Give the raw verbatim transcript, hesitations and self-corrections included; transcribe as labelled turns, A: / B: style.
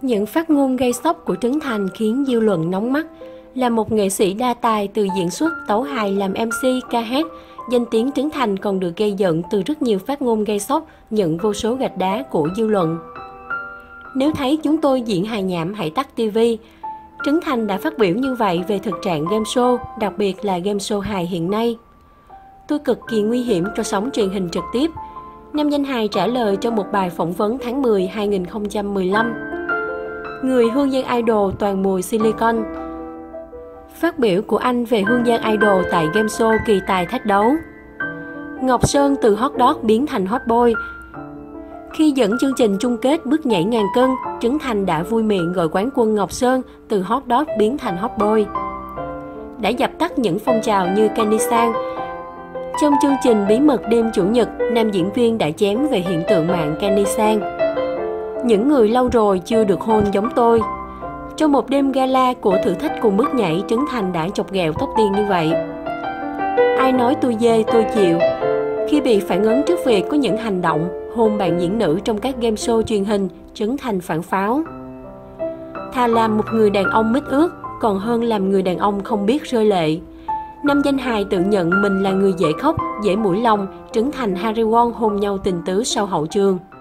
A: Những phát ngôn gây sốc của Trấn Thành khiến dư luận nóng mắt. Là một nghệ sĩ đa tài từ diễn xuất, tấu hài, làm em xê, ca hát, danh tiếng Trấn Thành còn được gây dựng từ rất nhiều phát ngôn gây sốc, nhận vô số gạch đá của dư luận. Nếu thấy chúng tôi diễn hài nhảm hãy tắt ti vi. Trấn Thành đã phát biểu như vậy về thực trạng game show, đặc biệt là game show hài hiện nay. Tôi cực kỳ nguy hiểm cho sóng truyền hình trực tiếp. Nam danh hài trả lời trong một bài phỏng vấn tháng mười năm hai nghìn không trăm mười lăm. Người hương giang idol toàn mùi silicon. Phát biểu của anh về hương giang idol tại game show kỳ tài thách đấu. Ngọc Sơn từ hot dog biến thành hot boy. Khi dẫn chương trình chung kết bước nhảy ngàn cân, Trấn Thành đã vui miệng gọi quán quân Ngọc Sơn từ hot dog biến thành hot boy. Đã dập tắt những phong trào như Candy Sang. Trong chương trình Bí mật đêm Chủ nhật, nam diễn viên đã chém về hiện tượng mạng Candy Sang. Những người lâu rồi chưa được hôn giống tôi. Trong một đêm gala của thử thách cùng bước nhảy, Trấn Thành đã chọc ghẹo tóc tiên như vậy. Ai nói tôi dê tôi chịu. Khi bị phản ứng trước việc có những hành động hôn bạn diễn nữ trong các game show truyền hình, Trấn Thành phản pháo. Thà làm một người đàn ông mít ướt, còn hơn làm người đàn ông không biết rơi lệ. Nam danh hài tự nhận mình là người dễ khóc, dễ mũi lòng, Trấn Thành Harry Won hôn nhau tình tứ sau hậu trường.